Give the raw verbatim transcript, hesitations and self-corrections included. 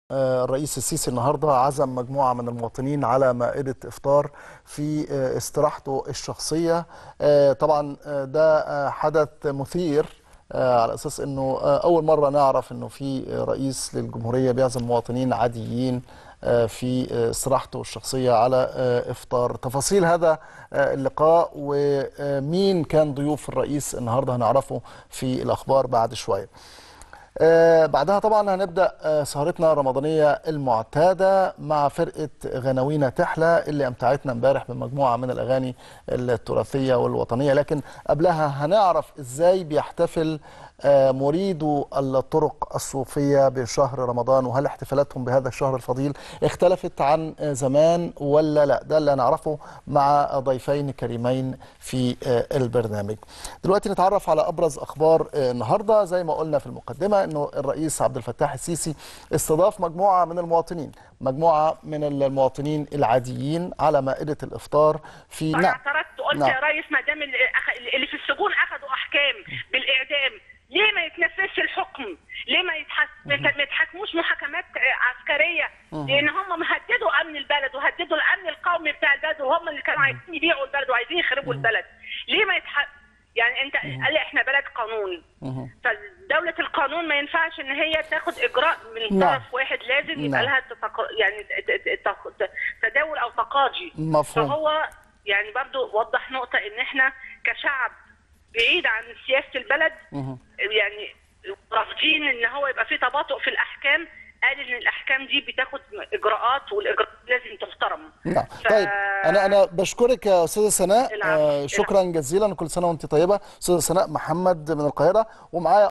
الرئيس السيسي النهارده عزم مجموعة من المواطنين على مائدة إفطار في استراحته الشخصية. طبعا ده حدث مثير على أساس أنه أول مرة نعرف أنه في رئيس للجمهورية بيعزم مواطنين عاديين في استراحته الشخصية على إفطار. تفاصيل هذا اللقاء ومين كان ضيوف الرئيس النهارده هنعرفه في الأخبار بعد شوية. آه بعدها طبعا هنبدأ آه سهرتنا الرمضانية المعتادة مع فرقة غناوينا تحلى اللي أمتعتنا امبارح بمجموعة من الأغاني التراثية والوطنية، لكن قبلها هنعرف إزاي بيحتفل آه مريدو الطرق الصوفية بشهر رمضان، وهل احتفالاتهم بهذا الشهر الفضيل اختلفت عن آه زمان ولا لا. ده اللي هنعرفه مع ضيفين كريمين في آه البرنامج. دلوقتي نتعرف على أبرز أخبار آه النهاردة. زي ما قلنا في المقدمة انه الرئيس عبد الفتاح السيسي استضاف مجموعه من المواطنين، مجموعه من المواطنين العاديين على مائده الافطار في انا اعترضت قلت نعم. يا ريس ما دام اللي في السجون اخذوا احكام بالاعدام، ليه ما يتنفذش الحكم؟ ليه ما يتحس... ما يتحكموش محاكمات عسكريه؟ لان هم مهددوا امن البلد وهددوا الامن القومي بتاع البلد، وهم اللي كانوا عايزين يبيعوا البلد وعايزين يخربوا البلد. ليه ما يتحس... يعني انت قال احنا بلد قانون، فدولة القانون ما ينفعش ان هي تاخد اجراء من طرف واحد، لازم يبقى لها تتق... يعني تداول او تقاضي. مفهوم. فهو يعني برضو وضح نقطة ان احنا كشعب بعيد عن سياسة البلد يعني رافضين ان هو يبقى في تباطؤ في الاحكام. قال ان الاحكام دي بتاخد اجراءات والاجراءات لازم تحترم. نعم. ف... طيب انا انا بشكرك يا استاذه سناء. آه شكرا جزيلا، كل سنه وانت طيبه. استاذه سناء محمد من القاهره، ومعايا